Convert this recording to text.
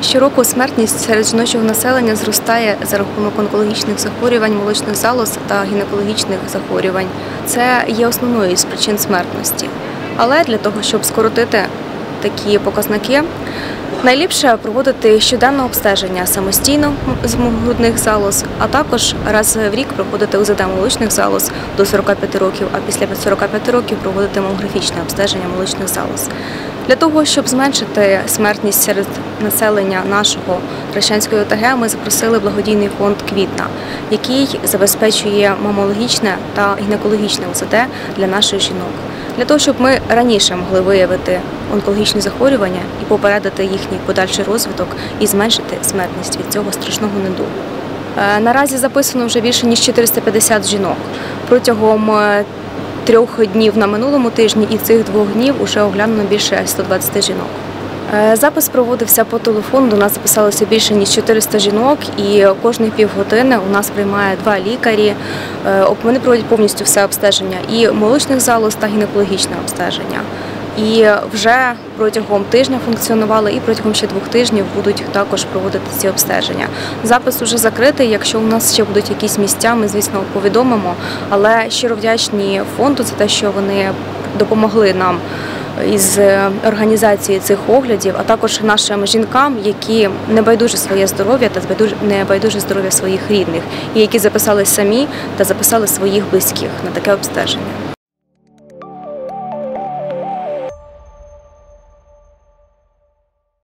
Щороку смертність серед жіночого населення зростає за рахунок онкологічних захворювань, молочних залоз та гінекологічних захворювань. Це є основною з причин смертності. Але для того, щоб скоротити такі показники, найліпше проводити щоденне обстеження самостійно з грудних залоз, а також раз в рік проводити УЗД молочних залоз до 45 років, а після 45 років проводити мамографічне обстеження молочних залоз. Для того, щоб зменшити смертність серед населення нашого Трещанської ОТГ, ми запросили благодійний фонд «Квітна», який забезпечує мамологічне та гінекологічне УЗД для наших жінок. Для того, щоб ми раніше могли виявити онкологічні захворювання і попередити їхній подальший розвиток і зменшити смертність від цього страшного недугу. Наразі записано вже більше ніж 450 жінок. Протягом 3 днів на минулому тижні і цих 2 днів вже оглянено більше 120 жінок. Запис проводився по телефону, до нас записалося більше ніж 400 жінок і кожні півгодини у нас приймає 2 лікарі. Вони проводять повністю все обстеження і молочних залоз та гінекологічне обстеження. І вже протягом тижня функціонували і протягом ще 2 тижнів будуть також проводити ці обстеження. Запис вже закритий, якщо у нас ще будуть якісь місця, ми, звісно, повідомимо, але щиро вдячні фонду за те, що вони допомогли нам із організації цих оглядів, а також нашим жінкам, які не байдужі своє здоров'я та не байдужі здоров'я своїх рідних, і які записались самі та записали своїх близьких на таке обстеження.